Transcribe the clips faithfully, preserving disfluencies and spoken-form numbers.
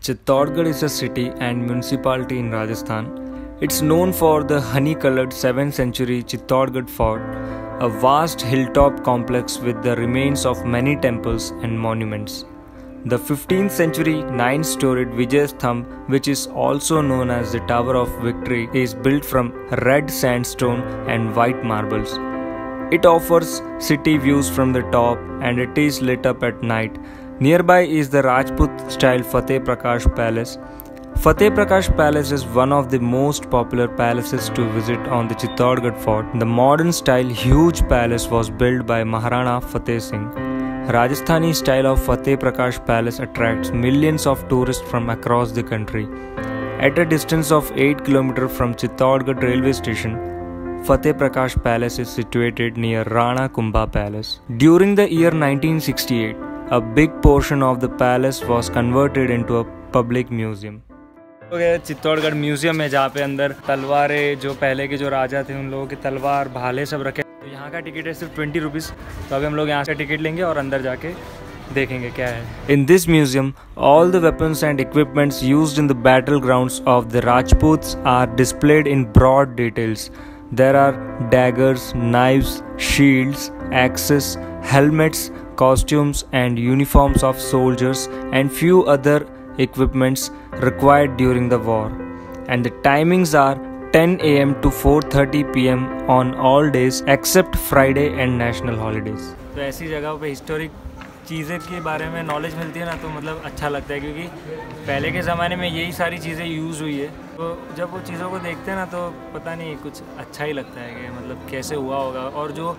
Chittorgarh is a city and municipality in Rajasthan. It's known for the honey-colored seventh century Chittorgarh Fort, a vast hilltop complex with the remains of many temples and monuments. The fifteenth century nine-storied Vijayasthamb, which is also known as the Tower of Victory, is built from red sandstone and white marbles. It offers city views from the top and it is lit up at night. Nearby is the Rajput-style Fateh Prakash Palace. Fateh Prakash Palace is one of the most popular palaces to visit on the Chittorgarh Fort. The modern-style huge palace was built by Maharana Fateh Singh. Rajasthani style of Fateh Prakash Palace attracts millions of tourists from across the country. At a distance of eight kilometers from Chittorgarh railway station, Fateh Prakash Palace is situated near Rana Kumbha Palace. During the year nineteen sixty-eight, a big portion of the palace was converted into a public museum. Chittorgarh museum है जहाँ पे अंदर तलवारें जो पहले के जो राजा थे उन लोगों की तलवार भाले सब रखे। तो यहाँ का टिकट है सिर्फ ट्वेंटी रुपीज़। तो अभी हम लोग यहाँ से टिकट लेंगे और अंदर जाके देखेंगे क्या है। In this museum, all the weapons and equipments used in the battlegrounds of the Rajputs are displayed in broad details. There are daggers, knives, shields, axes, helmets, costumes and uniforms of soldiers and few other equipments required during the war. And the timings are ten A M to four thirty P M on all days except Friday and national holidays. तो ऐसी जगह पे historic चीज़ें के बारे में knowledge मिलती है ना, तो मतलब अच्छा लगता है क्योंकि पहले के ज़माने में यही सारी चीज़ें यूज़ हुई है। तो जब वो चीज़ों को देखते हैं ना तो पता नहीं कुछ अच्छा ही लगता है कि मतलब कैसे हुआ होगा। और जो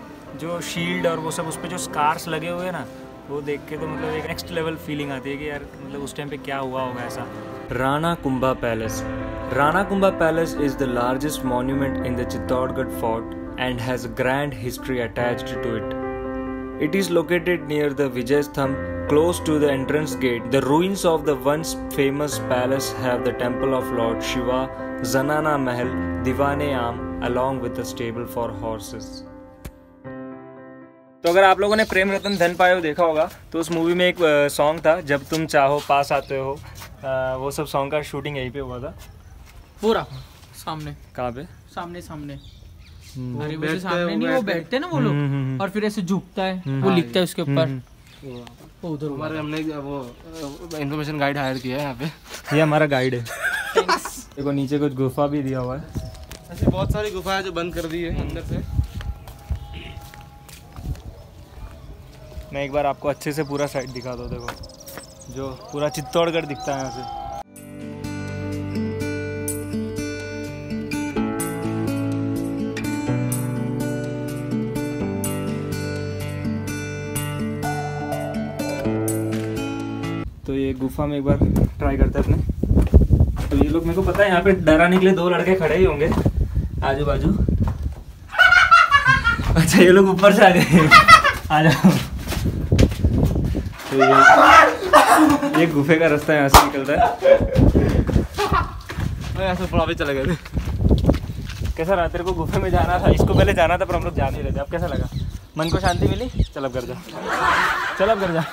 जो शील्ड और वो सब उस पर जो स्कार्स लगे हुए हैं ना, वो देख के तो मतलब एक नेक्स्ट लेवल फीलिंग आती है कि यार मतलब उस टाइम पे क्या हुआ होगा ऐसा। Rana Kumbha palace. Rana Kumbha palace is the largest monument in the Chittorgarh fort and has a grand history attached to it. It is located near the Vijayasthamb, close to the entrance gate. The ruins of the once famous palace have the temple of Lord Shiva, Zanana Mahal, Diwane-Am, along with a stable for horses. तो अगर आप लोगों ने प्रेम रतन धन पायो देखा होगा तो उस मूवी में एक सॉन्ग था, जब तुम चाहो पास आते हो, आ, वो सब सॉन्ग का शूटिंग यहीं पे हुआ था पूरा। सामने कहाँ पे? सामने सामने अरे वो सामने नहीं, वो बैठते हैं ना वो लोग और फिर ऐसे झुकता है, वो लिखता है उसके ऊपर। उधर हमारे हमने वो इन्फॉर्मेशन गाइड हायर किया है यहाँ पे, ये हमारा गाइड है। देखो नीचे कुछ गुफा भी दिया हुआ है, ऐसे बहुत सारी गुफा है जो बंद कर दी है अंदर से। मैं एक बार आपको अच्छे से पूरा साइड दिखा दो। देखो जो पूरा चित्तौड़गढ़ दिखता है यहाँ से। तो ये गुफा में एक बार ट्राई करते हैं अपने। तो ये लोग, मेरे को पता है यहाँ पे डराने के लिए दो लड़के खड़े ही होंगे आजू बाजू। अच्छा ये लोग ऊपर से आ गए, आ जाओ। तो ये, ये गुफे का रास्ता यहाँ से निकलता है। ऐसे थोड़ा भी चले गए। कैसा रहा? तेरे को गुफे में जाना था, इसको पहले जाना था पर हम लोग जा नहीं रहे थे। अब कैसा लगा? मन को शांति मिली? चल अब घर जा, चल अब घर जा।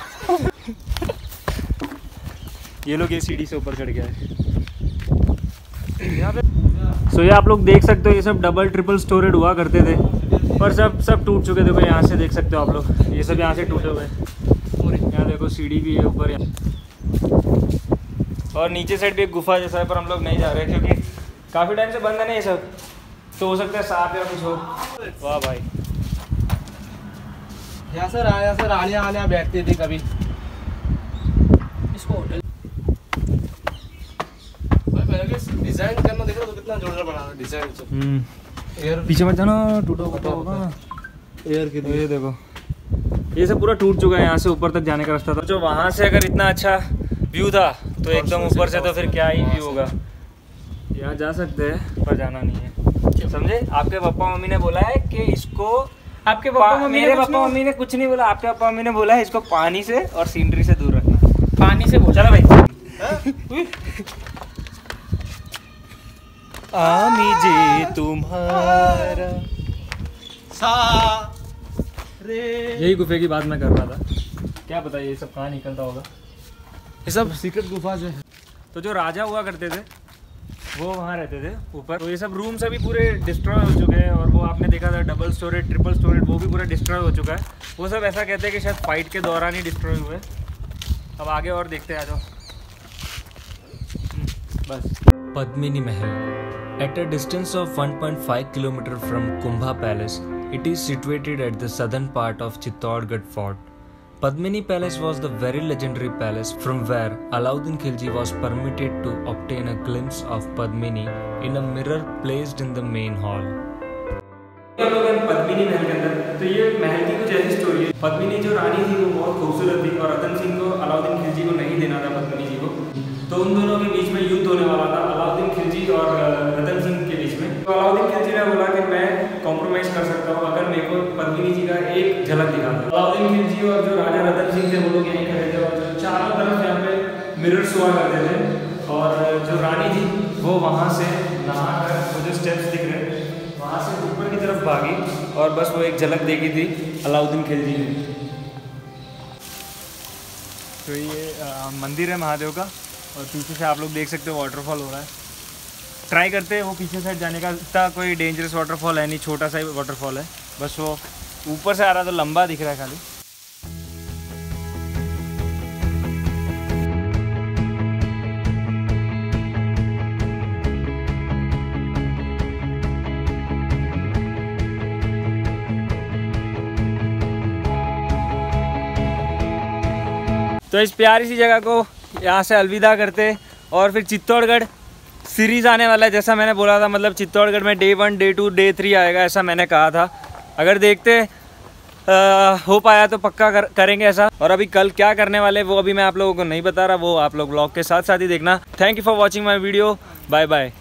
ये लोग ये सीढ़ी से ऊपर चढ़ गया है यहाँ पे। सो ये आप लोग देख सकते हो, ये सब डबल ट्रिपल स्टोरेड हुआ करते थे पर सब सब टूट चुके थे। यहाँ से देख सकते हो आप लोग, ये सब यहाँ से टूटे हुए हैं। यहाँ देखो सीढ़ी भी है ऊपर और नीचे साइड भी एक गुफा जैसा है, पर हम लोग नहीं जा रहे क्योंकि काफ़ी टाइम से बंद है ना ये सब, तो हो सकता है सांप या कुछ हो। वाह भाई, यहाँ से यहाँ से रानियाँ आनियाँ बैठती थी कभी। इसको होटल डिजाइन करना देख रहे हो तो कितना जोरदार बना है डिजाइन से। हम्म एयर पीछे मत जाना, टूटा फटा होगा ना एयर के। ये देखो ये सब पूरा टूट चुका है। यहाँ से ऊपर तक जाने का रास्ता था, जो वहाँ से अगर इतना अच्छा व्यू था तो एकदम ऊपर से तो फिर क्या ही व्यू होगा। यहाँ जा सकते हैं पर जाना नहीं है, समझे? आपके पापा मम्मी ने बोला है कि इसको, आपके पापा मम्मी, मेरे पापा मम्मी ने कुछ नहीं बोला, आपके पापा मम्मी ने बोला है इसको पानी से और सीनरी से दूर रखना। पानी से बोला। चलो भाई। आमी जी तुम्हारा सा रे। यही गुफे की बात मैं कर रहा था, क्या पता ये सब कहाँ निकलता होगा। ये सब सीक्रेट गुफा जो है। तो जो राजा हुआ करते थे वो वहाँ रहते थे ऊपर। तो ये सब रूम्स अभी पूरे डिस्ट्रॉय हो चुके हैं, और वो आपने देखा था डबल स्टोरेज ट्रिपल स्टोरेज वो भी पूरा डिस्ट्रॉय हो चुका है। वो सब ऐसा कहते हैं कि शायद फाइट के दौरान ही डिस्ट्रॉय हुए। अब आगे और देखते हैं, आ जाओ बस। Padmini Mahal at a distance of one point five kilometre from Kumbha palace, it is situated at the southern part of Chittorgarh fort. Padmini Palace was the very legendary palace from where Alauddin Khilji was permitted to obtain a glimpse of Padmini in a mirror placed in the main hall. हम लोग हैं पद्मिनी महल के अंदर। तो ये महल की कुछ ऐसी स्टोरी है। पद्मिनी जो रानी थी वो बहुत खूबसूरत थी, और रतन सिंह को अलाउद्दीन खिलजी को नहीं देना था पद्मिनी जी को। तो उन दोनों के बीच में युद्ध होने वाला था, अलाउद्दीन खिलजी और रतन सिंह के बीच में। तो अलाउद्दीन खिलजी ने बोला कि मैं कॉम्प्रोमाइज़ कर सकता हूँ अगर मेरे को पद्मिनी जी का एक झलक दिखा दो। अलाउद्दीन खिलजी और जो राजा रतन सिंह थे वो लोग यहीं खड़े थे, और जो चारों तरफ यहाँ पे मिरर्स हुआ करते थे, और जो रानी थी वो वहाँ से नहा कर वो जो स्टेप्स दिख रहे हैं वहाँ से ऊपर की तरफ भागी, और बस वो एक झलक देखी थी अलाउद्दीन खिलजी ने। तो ये आ, मंदिर है महादेव का, और पीछे से आप लोग देख सकते हो वाटरफॉल हो रहा है। ट्राई करते हैं वो पीछे साइड जाने का। इतना कोई डेंजरस वाटरफॉल है नहीं, छोटा सा ही वाटरफॉल है, बस वो ऊपर से आ रहा तो लंबा दिख रहा है खाली। तो इस प्यारी सी जगह को यहाँ से अलविदा करते, और फिर चित्तौड़गढ़ सीरीज़ आने वाला है, जैसा मैंने बोला था। मतलब चित्तौड़गढ़ में day one day two day three आएगा, ऐसा मैंने कहा था। अगर देखते आ, हो पाया तो पक्का कर, करेंगे ऐसा। और अभी कल क्या करने वाले वो अभी मैं आप लोगों को नहीं बता रहा, वो आप लोग ब्लॉग के साथ साथ ही देखना। Thank you for watching my video, bye bye.